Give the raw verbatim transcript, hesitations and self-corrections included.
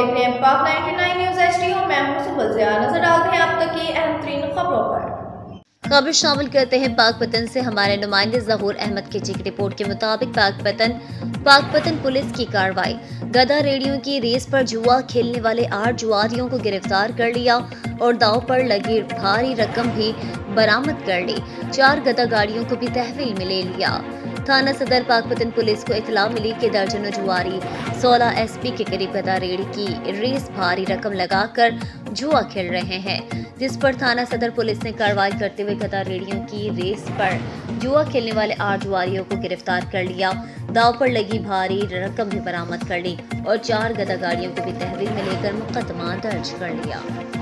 देख रहे हैं पाक निन्यानवे न्यूज एचडी और मैं हूं सुबह ज़िया। नजर डालते हैं अब तक की अहम तरीन खबरों पर। खबर शामिल करते हैं पाकपतन से हमारे नुमाइंदे ज़हूर अहमद की एक रिपोर्ट के मुताबिक पाकपतन पाकपतन पुलिस की कार्रवाई। गधा रेडियो की रेस पर जुआ खेलने वाले आठ जुआरियों को गिरफ्तार कर लिया और दाव पर लगी भारी रकम भी बरामद कर ली। चार गधा गाड़ियों को भी तहवील में ले लिया। थाना सदर पाकपतन पुलिस को इतला मिली कि दर्जनों जुआरी सोलह एसपी के करीब गधा रेडी की रेस भारी रकम लगाकर जुआ खेल रहे हैं, जिस पर थाना सदर पुलिस ने कार्रवाई करते हुए गधा रेडियों की रेस पर जुआ खेलने वाले आठ जुआरियों को गिरफ्तार कर लिया। दाव पर लगी भारी रकम भी बरामद कर ली और चार गधा गाड़ियों को भी तहवील में लेकर मुकदमा दर्ज कर लिया।